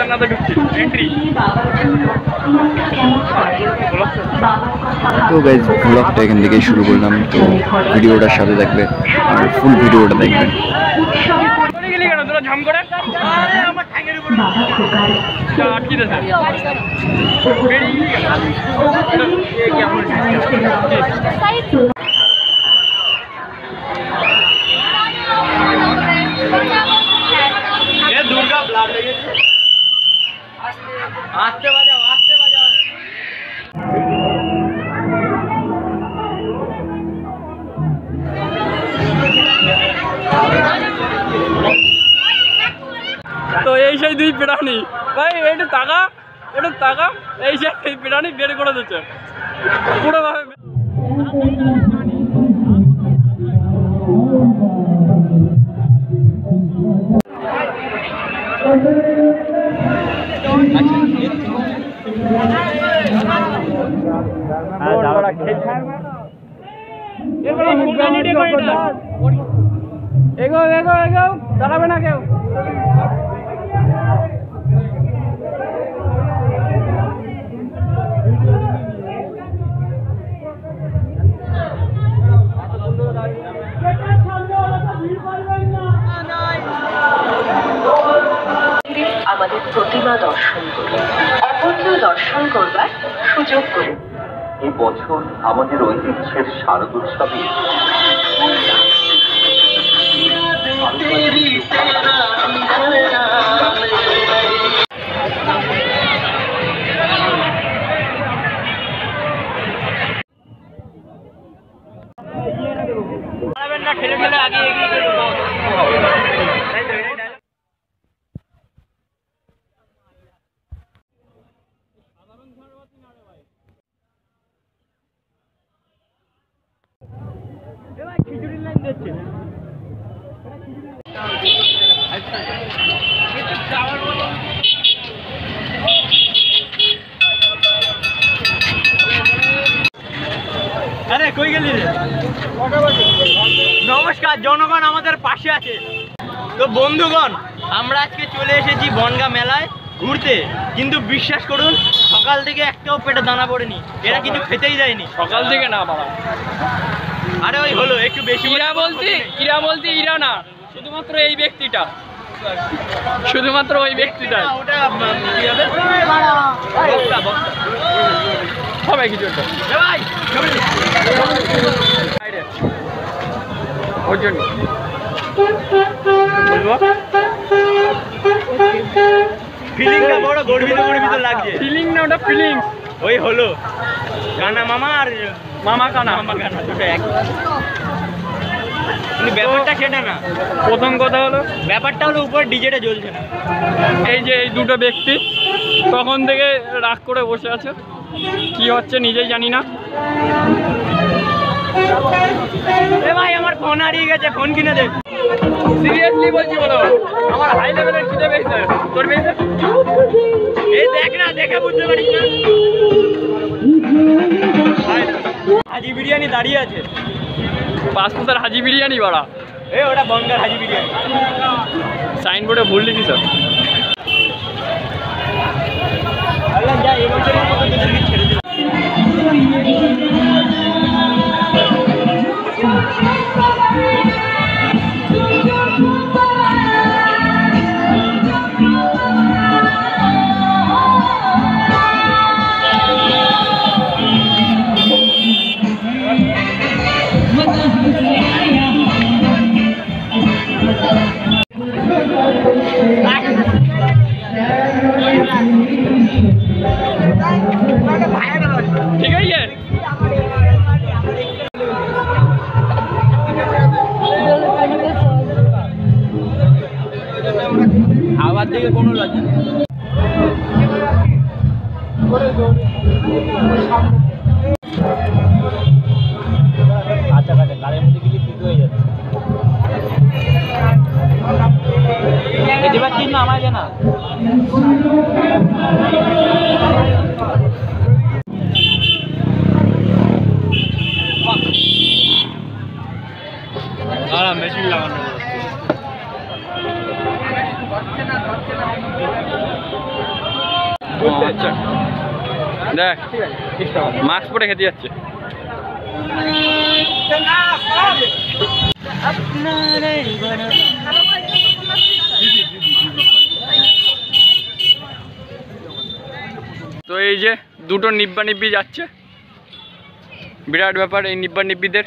তো গাইজ ব্লগটা এখান থেকেই শুরু করলাম। তো ভিডিওটার সাথে থাকবে আর ফুল ভিডিওটা দেখবেন। দুর্গা ব্লাড লেগেছে। আস্তে বাজাও, আস্তে বাজাও। তো এই সেই দুই প্রাণী ভাই, একটু টাকা এই সেই প্রাণী বের করে দিচ্ছে পুরো ভাবে। এগো এগো এগো, দাঁড়াবে না কেউ। আমাদের প্রতিমা দর্শন করুন, অপরকেও দর্শন করবার সুযোগ করুন। এই বছর আমাদের ঐতিহ্যের শারদোৎসবে ঠেলে ঠেলে আগে এগিয়ে খিচুড়ির লাইন দিচ্ছে। আরে কই গেলি রে? নমস্কার, জনগণ আমাদের পাশে আছে। তো বন্ধুগণ, আমরা আজকে চলে এসেছি বনগাঁ মেলায় ঘুরতে, কিন্তু বিশ্বাস করুন সকাল থেকে একটাও পেটে দানা পড়েনি। এরা কিছু খেতেই দেয়নি সকাল থেকে না বাবা। আরে ওই হলো একটু বেশি। ইরা বলতে ইরা না, শুধুমাত্র এই ব্যক্তিটা, শুধুমাত্র ওই ব্যক্তিটা। ওটা কি হবে? সবাই কিছু একটা ওর জন্য বলবো ফিলিংটা বড় গর্বিত গর্বিত লাগছে। ফিলিং না, ওটা ফিলিংস। ওই হলো কানা মামা আর মামা কানা দুটো এক। কিন্তু ব্যাপারটা সেটা না। প্রথম কথা হলো, ব্যাপারটা হলো উপরে ডিজেটা জ্বলছে না। এই যে এই দুটো ব্যক্তি তখন থেকে রাগ করে বসে আছে, কি হচ্ছে নিজেই জানি না। এ ভাই আমার ফোন হারিয়ে গেছে, ফোন কিনে দে। সিরিয়াসলি বলছি বলো, আমার হাই লেভেলের খিদে পেয়েছে। তোর পেয়েছে? এই দেখ না, দেখে বুঝতে পারিস না। হাজি বিরিয়ানি দাঁড়িয়ে আছে। পাঁচপুতার হাজি বিরিয়ানি বাড়া। এ ওটা বনগাঁর হাজি বিরিয়ানি। সাইনবোর্ডে ভুল লিখি স্যার। যা এবছরের মতো তোদেরকে ছেড়ে দিলাম। ঠিক আছে, খাবার দিকে কোনো লজ্জা নেই। আচ্ছা আচ্ছা, গাড়ির মধ্যে গেলে ফিট হয়ে যাচ্ছে। এবার ঠিক না আমার জানা। মেশিন লাগানো আচ্ছা দেখ মাস্ক পরে খেতে যাচ্ছে। তো এই যে দুটো নিব্বা নিব্বি যাচ্ছে, বিরাট ব্যাপার এই নিব্বা নিব্বিদের।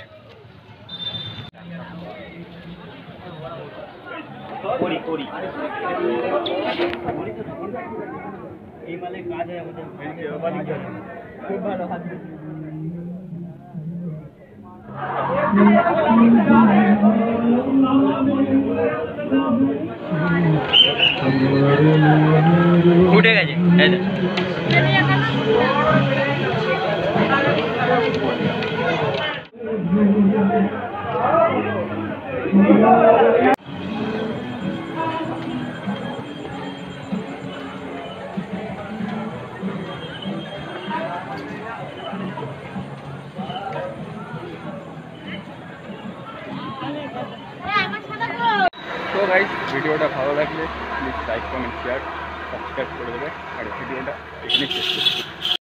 উঠে গেছে এই দেখ। তো গাইস ভিডিওটা ভালো লাগলে please like comment share subscribe করে দেবে, আর ভিডিওটা এখানে শেষ করছি।